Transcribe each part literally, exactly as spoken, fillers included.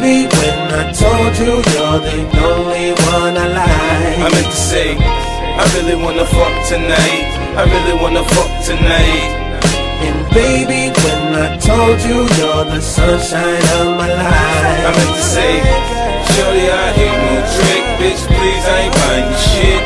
baby, when I told you you're the only one I like. I meant to say, I really wanna fuck tonight. I really wanna fuck tonight. And baby, when I told you you're the sunshine of my life. I meant to say, shorty, I hate no trick, bitch, please, I ain't buying you shit.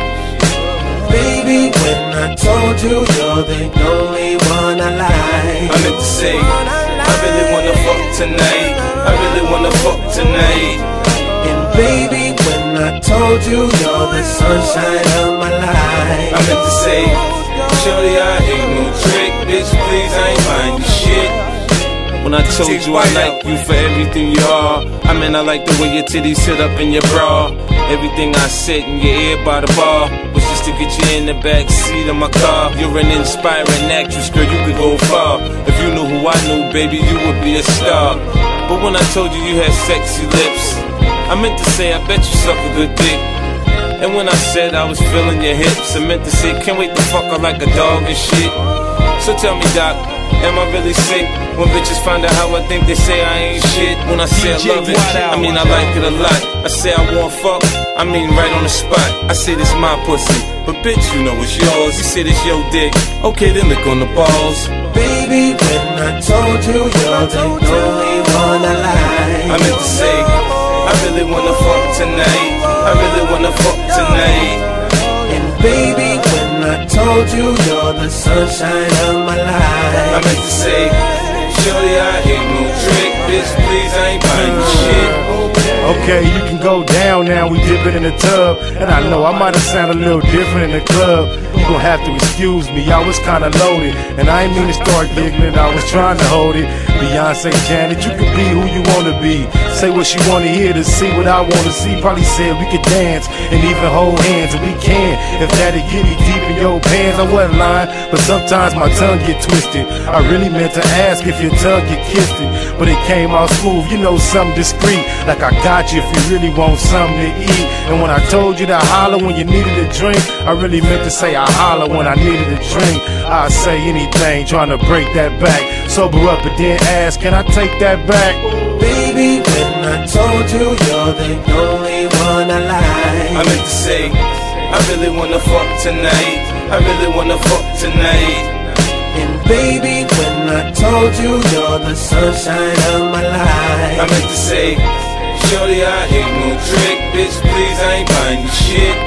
Baby, when I told you you're the only one I like. I meant to say, I really wanna fuck tonight. I really wanna fuck tonight. And baby, when I told you you're the sunshine of my life. I meant to say, shorty, I hate no trick, bitch, please, I ain't buying you shit. When I told you I like you for everything you are, I mean I like the way your titties sit up in your bra. Everything I said in your ear by the bar was just to get you in the back seat of my car. You're an inspiring actress, girl, you could go far. If you knew who I knew, baby, you would be a star. But when I told you you had sexy lips, I meant to say I bet you suck a good dick. And when I said I was feeling your hips, I meant to say can't wait to fuck her like a dog and shit. So tell me, doc, am I really sick? When bitches find out how I think, they say I ain't shit. When I say I love it, I mean I like it a lot. I say I want fuck, I mean right on the spot. I say this my pussy, but bitch you know it's yours. You say this your dick, okay then lick on the balls. Baby, when I told you you're the only one I like. I meant to say, I really wanna fuck tonight. I really wanna fuck tonight. And baby, when I told you you're the sunshine of my life. I meant to say, shorty, I hate no trick, bitch, please, I ain't buying you shit. Okay, you can go down now, we dip it in the tub. And I know I might have sounded a little different in the club. You gon' have to excuse me, I was kinda loaded. And I ain't mean to start giggling, I was trying to hold it. Beyonce, Janet, you can be who you wanna be. Say what you wanna hear to see what I wanna see. Probably said we could dance and even hold hands, and we can. If that'd get me deep in your pants, I wasn't lying, but sometimes my tongue get twisted. I really meant to ask if your tongue get kissed it, but it came out smooth, you know, something discreet. Like I got you if you really want something to eat. And when I told you to holler when you needed a drink, I really meant to say I holler when I needed a drink. I say anything trying to break that back. Sober up and then ask, can I take that back? Baby, when I told you you're the only one I like. I meant to say, I really wanna fuck tonight. I really wanna fuck tonight. And baby, when I told you you're the sunshine of my life. I meant to say, shorty, I hate no trick, bitch, please, I ain't buying you shit.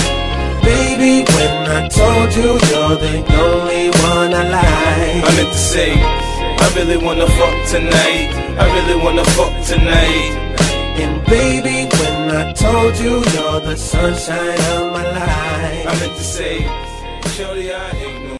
Baby, when I told you you're the only one I like. I meant to say, I really wanna fuck tonight. I really wanna fuck tonight. And baby, when I told you you're the sunshine of my life. I meant to say, shorty, I hate no